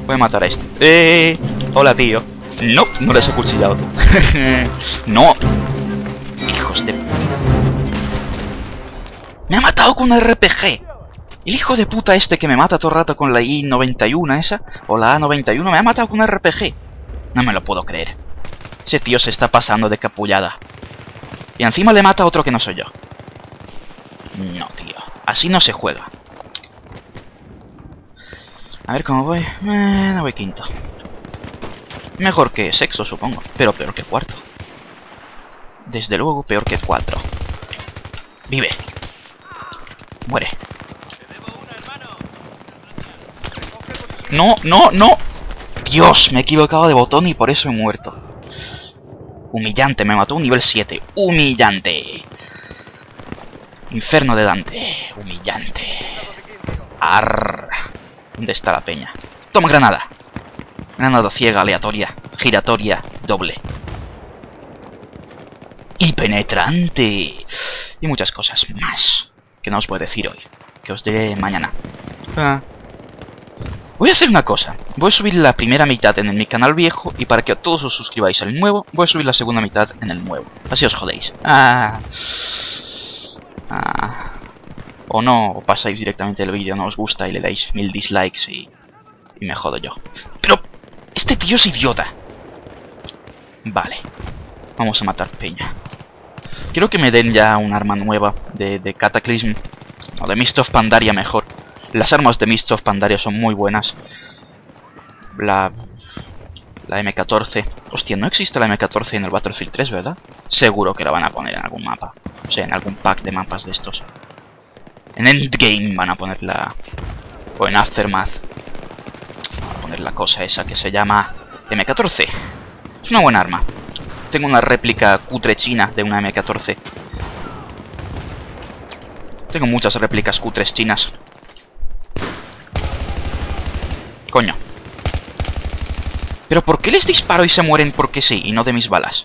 Voy a matar a este. Hola, tío. No, no les he cuchillado. No. Hijos de... Me ha matado con un RPG. El hijo de puta este que me mata todo el rato con la I-91 esa, o la A-91, me ha matado con un RPG. No me lo puedo creer. Ese tío se está pasando de capullada. Y encima le mata a otro que no soy yo. No, tío. Así no se juega. A ver cómo voy. No voy quinto. Mejor que sexto, supongo. Pero peor que cuarto. Desde luego peor que 4. Vive. Muere. No, no, no. Dios, me he equivocado de botón y por eso he muerto. Humillante, me mató un nivel 7. Humillante. Infierno de Dante. Humillante. Arr. ¿Dónde está la peña? Toma granada. Granada ciega, aleatoria, giratoria, doble. Y penetrante. Y muchas cosas más. Que no os puedo decir hoy. Que os diré mañana. Voy a hacer una cosa. Voy a subir la primera mitad en mi canal viejo. Y para que todos os suscribáis al nuevo, voy a subir la segunda mitad en el nuevo. Así os jodéis. O no, o pasáis directamente el vídeo, no os gusta y le dais 1000 dislikes y me jodo yo. Pero este tío es idiota. Vale. Vamos a matar peña. Quiero que me den ya un arma nueva de Cataclysm. O de Mist of Pandaria mejor. Las armas de Mist of Pandaria son muy buenas. La M14. Hostia, no existe la M14 en el Battlefield 3, ¿verdad? Seguro que la van a poner en algún mapa. O sea, en algún pack de mapas de estos. En Endgame van a ponerla. O en Aftermath. Van a poner la cosa esa que se llama M14. Es una buena arma. Tengo una réplica cutre china de una M14. Tengo muchas réplicas cutres chinas. Coño. ¿Pero por qué les disparo y se mueren porque sí y no de mis balas?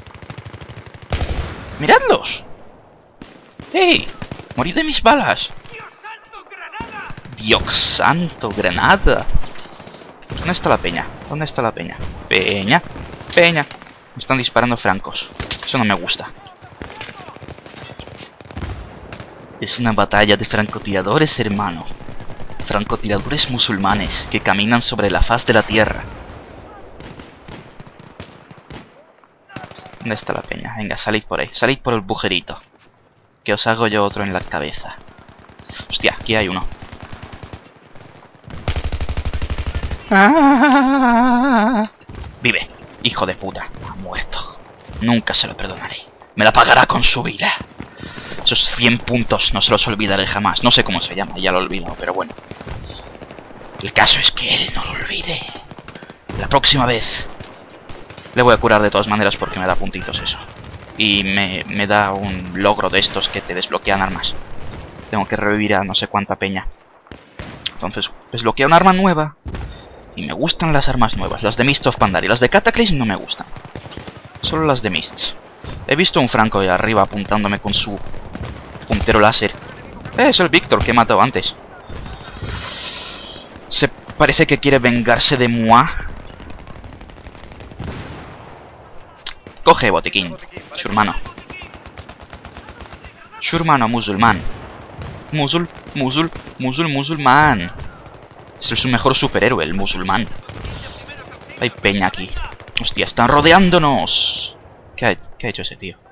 ¡Miradlos! ¡Ey! ¡Morid de mis balas! ¡Dios santo, granada! ¿Dónde está la peña? ¿Dónde está la peña? ¡Peña! ¡Peña! Me están disparando francos. Eso no me gusta. Es una batalla de francotiradores, hermano. Francotiradores musulmanes que caminan sobre la faz de la tierra. ¿Dónde está la peña? Venga, salid por ahí. Salid por el bujerito. Que os hago yo otro en la cabeza. Hostia, aquí hay uno. Vive, hijo de puta. Ha muerto. Nunca se lo perdonaré. Me la pagará con su vida. Esos 100 puntos no se los olvidaré jamás. No sé cómo se llama, ya lo he olvidado, pero bueno. El caso es que él no lo olvide. La próxima vez le voy a curar de todas maneras porque me da puntitos eso. Y me da un logro de estos que te desbloquean armas. Tengo que revivir a no sé cuánta peña. Entonces, desbloquea una arma nueva. Y me gustan las armas nuevas. Las de Mist of Pandaria. Las de Cataclysm no me gustan. Solo las de Mist. He visto un franco de arriba apuntándome con su puntero láser. Es el Víctor que he matado antes. Se parece que quiere vengarse de moi. Coge botiquín. Su hermano. Su hermano musulmán. Musulmán. Es su mejor superhéroe, el musulmán. Hay peña aquí. Hostia, están rodeándonos. ¿Qué ha hecho ese tío?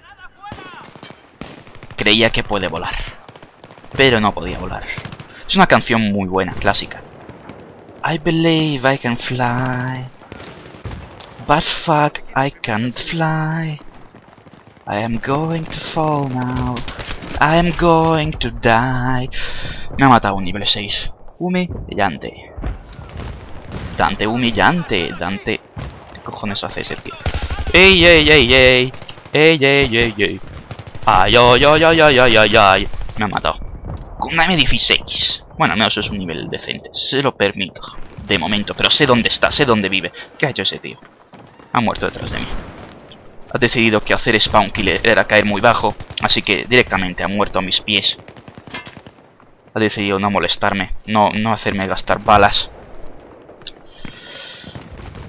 Creía que puede volar. Pero no podía volar. Es una canción muy buena, clásica. I believe I can fly. But fuck, I can't fly. I am going to fall now. I am going to die. Me ha matado un nivel 6. Humillante. Dante, humillante. Dante. ¿Qué cojones hace ese tío? ¡Ey, ey, ey, ey! ¡Ey, ey, ey, ey! ¡Ay, ay, ay, ay, ay, ay, ay, ay! Me ha matado. Con una M16. Bueno, al menos es un nivel decente. Se lo permito. De momento. Pero sé dónde está. Sé dónde vive. ¿Qué ha hecho ese tío? Ha muerto detrás de mí. Ha decidido que hacer spawn kill era caer muy bajo. Así que directamente ha muerto a mis pies. Ha decidido no molestarme. No hacerme gastar balas.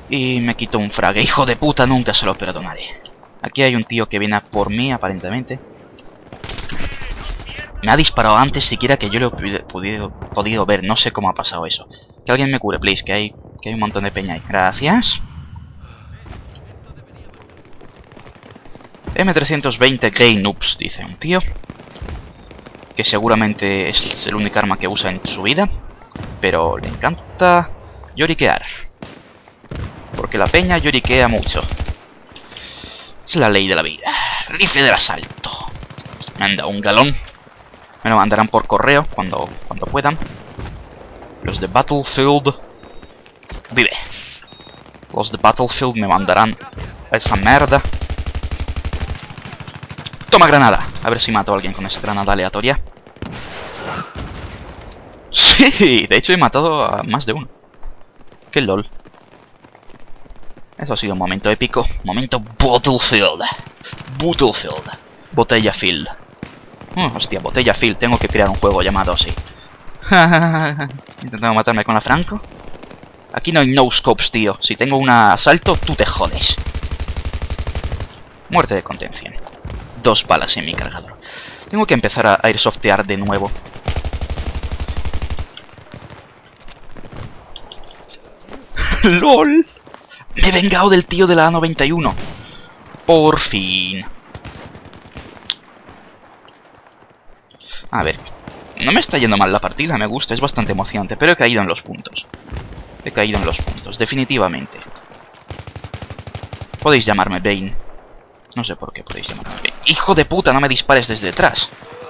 Y me quito un frag. Hijo de puta, nunca se lo perdonaré. Aquí hay un tío que viene a por mí, aparentemente. Me ha disparado antes siquiera que yo lo he podido ver. No sé cómo ha pasado eso. Que alguien me cure, please, que hay un montón de peña ahí. Gracias. M320 Grey Noobs, dice un tío. Que seguramente es el único arma que usa en su vida. Pero le encanta lloriquear. Porque la peña lloriquea mucho. Es la ley de la vida. Rifle del asalto. Me han dado un galón. Me lo mandarán por correo cuando puedan. Los de Battlefield. Vive. Los de Battlefield me mandarán a esa merda. Toma granada. A ver si mato a alguien con esa granada aleatoria. Sí, de hecho he matado a más de uno. Qué lol. Eso ha sido un momento épico. Momento Battlefield. Battlefield. Botella Field. Hostia, Botella Field. Tengo que crear un juego llamado así. Intentando matarme con la Franco. Aquí no hay no scopes, tío. Si tengo un asalto, tú te jodes. Muerte de contención. 2 balas en mi cargador. Tengo que empezar a airsoftear de nuevo. ¡LOL! Me he vengado del tío de la A91. Por fin. A ver. No me está yendo mal la partida, me gusta, es bastante emocionante. Pero he caído en los puntos. He caído en los puntos, definitivamente. Podéis llamarme Bane. No sé por qué podéis llamarme Bane. ¡Hijo de puta! No me dispares desde detrás.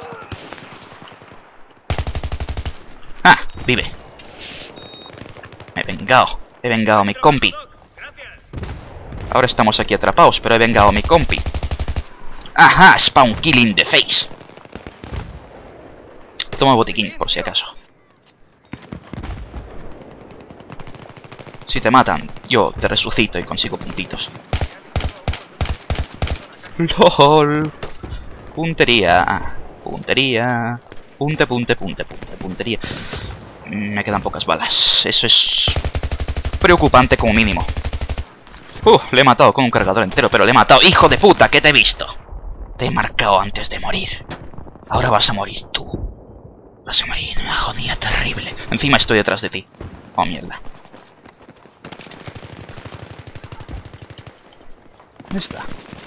¡Ah! Vive. Me he vengado. He vengado a mi compi. Ahora estamos aquí atrapados, pero he vengado a mi compi. ¡Ajá! Spawn killing the face. Toma botiquín, por si acaso. Si te matan, yo te resucito y consigo puntitos. ¡LOL! Puntería. Puntería. Puntería. Me quedan pocas balas. Eso es preocupante como mínimo. Le he matado con un cargador entero, pero le he matado. ¡Hijo de puta! ¿Qué te he visto? Te he marcado antes de morir. Ahora vas a morir tú. Vas a morir en una agonía terrible. Encima estoy detrás de ti. Oh, mierda. ¿Dónde está?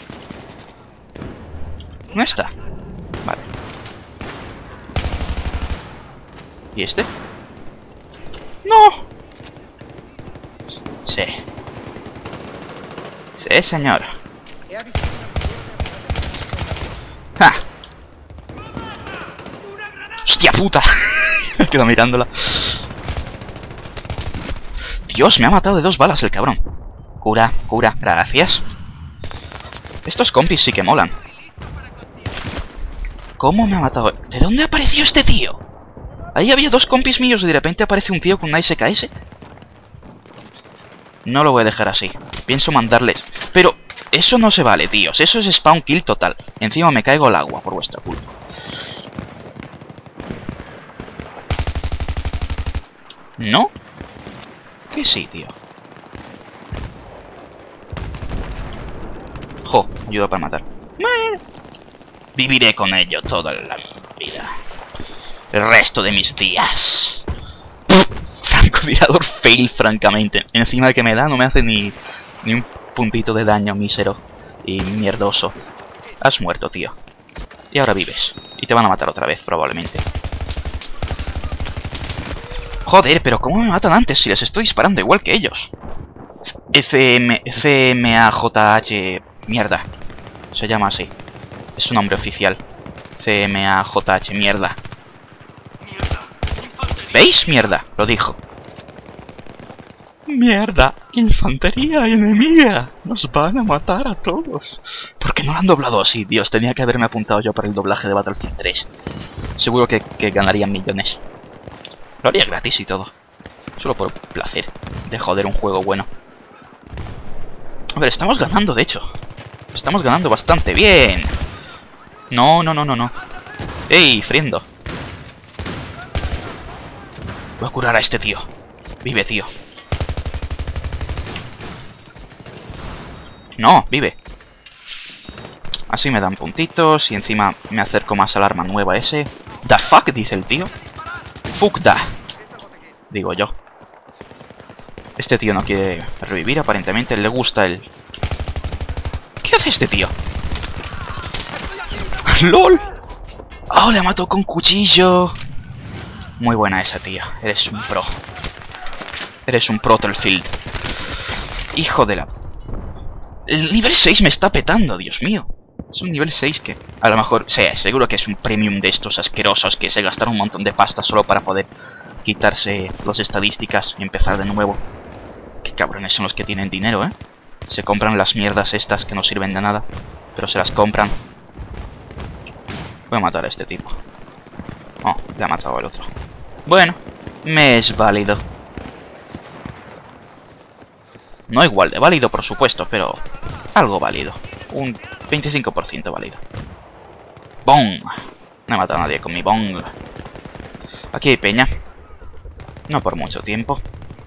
¿Dónde está? Vale. ¿Y este? ¡No! Sí. Sí, señor. ¡Ja! ¡Hostia puta! Me quedo mirándola. Dios, me ha matado de 2 balas el cabrón. Cura, cura, gracias. Estos compis sí que molan. ¿Cómo me ha matado? ¿De dónde apareció este tío? Ahí había 2 compis míos y de repente aparece un tío con una SKS. No lo voy a dejar así. Pienso mandarles... Pero eso no se vale, tíos. Eso es spawn kill total. Encima me caigo al agua por vuestra culpa. ¿No? Que sí, tío. Jo, ayuda para matar. Viviré con ello toda la vida. El resto de mis días. Francotirador fail, francamente. Encima de que me da, no me hace ni un puntito de daño mísero y mierdoso. Has muerto, tío. Y ahora vives. Y te van a matar otra vez, probablemente. Joder, pero ¿cómo me matan antes si les estoy disparando igual que ellos? CMAJH... Mierda. Se llama así. Es su nombre oficial. CMAJH, mierda. ¿Veis? Mierda, lo dijo. Mierda, infantería enemiga. Nos van a matar a todos. ¿Por qué no lo han doblado así? Dios, tenía que haberme apuntado yo para el doblaje de Battlefield 3. Seguro que ganarían millones. Lo haría gratis y todo. Solo por placer de joder un juego bueno. A ver, estamos ganando, de hecho. Estamos ganando bastante bien. No. ¡Ey, friendo! Voy a curar a este tío. Vive, tío. No, vive. Así me dan puntitos y encima me acerco más al arma nueva ese. The fuck, dice el tío. Fuck da. Digo yo. Este tío no quiere revivir, aparentemente le gusta el... ¿Qué hace este tío? ¡Lol! ¡Oh, le mató con cuchillo! Muy buena esa, tío. Eres un pro. Eres un Battlefield. Hijo de la... El nivel 6 me está petando, Dios mío. Es un nivel 6 que... A lo mejor... Sí, seguro que es un premium de estos asquerosos que se gastaron un montón de pasta solo para poder quitarse las estadísticas y empezar de nuevo. Qué cabrones son los que tienen dinero, ¿eh? Se compran las mierdas estas que no sirven de nada, pero se las compran. Voy a matar a este tipo. Oh, le ha matado al otro. Bueno, me es válido. No igual de válido, por supuesto, pero algo válido. Un 25% válido. ¡Bong! No he matado a nadie con mi bong. Aquí hay peña. No por mucho tiempo.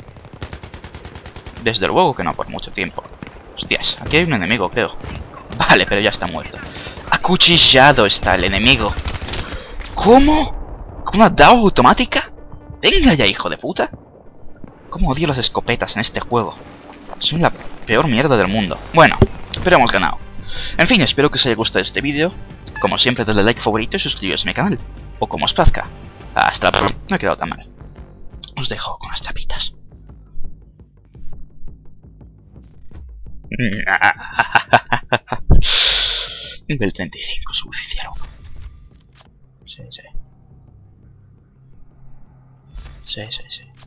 Desde luego que no por mucho tiempo. Hostias, aquí hay un enemigo, creo. Vale, pero ya está muerto. Acuchillado está el enemigo. ¿Cómo? ¿Con una DAO automática? Venga ya, hijo de puta. ¿Cómo odio las escopetas en este juego? Son la peor mierda del mundo. Bueno, pero hemos ganado. En fin, espero que os haya gustado este vídeo. Como siempre, dadle like, favorito y suscribiros a mi canal. O como os plazca. Hasta la próxima. No he quedado tan mal. Os dejo con las tapitas. Nivel 35, suficiente. Sí. Sí.